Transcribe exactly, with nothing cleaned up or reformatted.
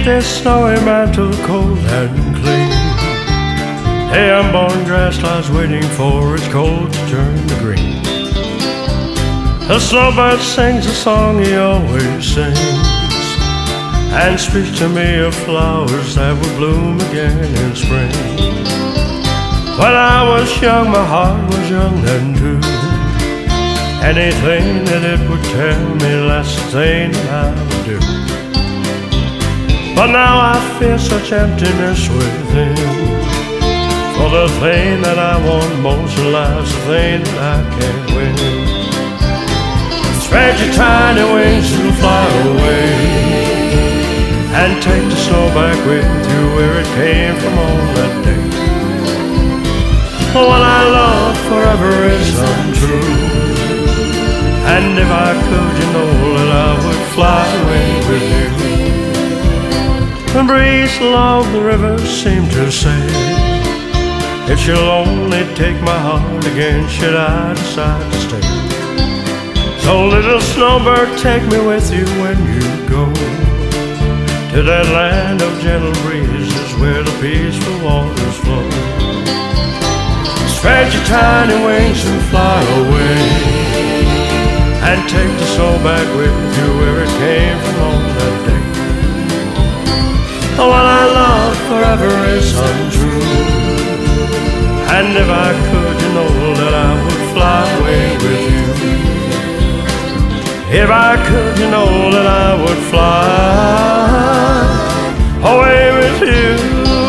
this snowy mantle cold and clean. Hey, unborn grass lies waiting for its cold to turn to green. The snowbird sings a song he always sings, and speaks to me of flowers that will bloom again in spring. When I was young, my heart was young then too. Anything that it would tell me, that's the thing that I would do. But now I feel such emptiness within, for the thing that I want most in life's the thing that I can't win. Spread your tiny wings and fly away, and take the snow back with you where it came from on that day. What I love forever is untrue, and if I could, you know that I would fly away with you. The breeze along the river seemed to say, if you'll only take my heart again, should I decide to stay. So little snowbird, take me with you when you go to that land of gentle breezes where the peaceful waters flow. Spread your tiny wings and fly away, and take the snow back with you where it came from on that day. What I love forever is untrue, and if I could, you know that I would fly away with you. If I could, you know that I would fly away with you.